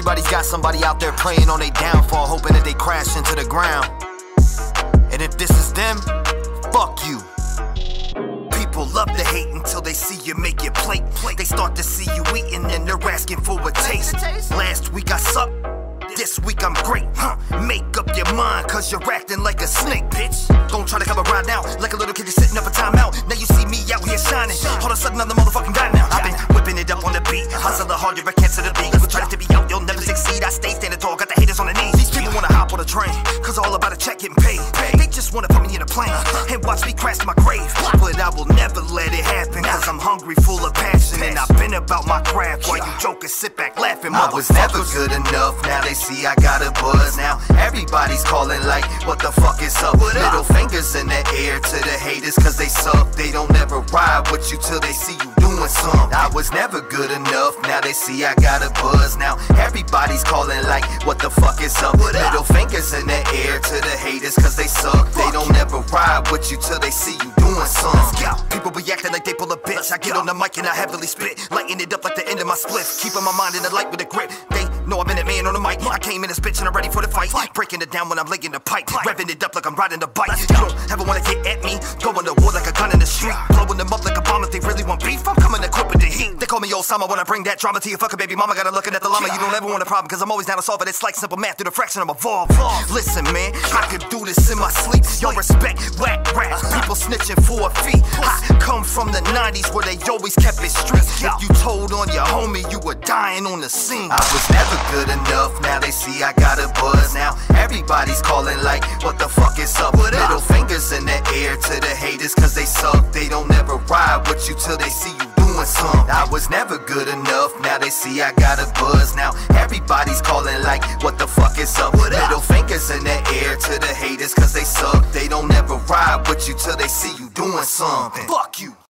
Everybody's got somebody out there praying on their downfall, hoping that they crash into the ground. And if this is them, fuck you. People love to hate until they see you make your plate. They start to see you eating and they're asking for a taste. Last week I sucked, this week I'm great. Make up your mind, cause you're acting like a snake, bitch. Don't try to come around now, like a little kid just sitting up a timeout. Now you see me out here shining, all of a sudden I'm the motherfucking guy now. I've been whipping it up on the beat, hustle the hard, you can't to the beat. We're trying to be out, you'll never succeed. I stay standing tall, got the haters on the knees. These people wanna hop on a train, cause all about a check getting paid. They just wanna put me in a plane, and watch me crash to my grave. But I will never let it happen, cause I'm hungry, full of passion. And I've been about my craft, while you jokers sit back laughing. I was never good enough, now they see I got a buzz. Now everybody's calling like, what the fuck is up? Middle fingers in the air to the haters, cause they suck. They don't ever ride with you till they see you doing something. I was never good enough, now they see I got a buzz. Now everybody's calling like, what the fuck is up? Middle fingers in the air to the haters, cause they suck. They don't ever ride with you till they see you doing something. People be acting like they pull a bitch. I get on the mic and I heavily spit, lighting it up like the end of my spliff, keeping my mind in the light with a grip. They know I've been a man on the mic. I came in this bitch and I'm ready for the fight, breaking it down when I'm laying the pipe, revving it up like I'm riding the bike. You don't ever wanna get at me, going to war like a gun in the street, blowing them up like a bomb. If they really want beef, I'm coming equipped with the heat. They call me Osama when I bring that drama to your fucking baby mama. Gotta looking at the llama. You don't ever want a problem, cause I'm always down to solve it. It's like simple math through the fraction of a evolve. Listen man, I could do this in my sleep. Yo, respect whack rats, people snitching for a fee. I come from the 90s where they always kept it street. If you told on your homie, you were dying on the scene. I was never good enough, now they see I got a buzz. Now everybody's calling like, what the fuck is up? Middle fingers in the air to the haters, cause they suck. They don't ever ride with you till they see you doing something. I was never good enough, now they see I got a buzz. Now everybody's calling like, what the fuck is up? Middle fingers in the air to the haters, cause they suck. They don't ever ride with you till they see you doing something. Fuck you.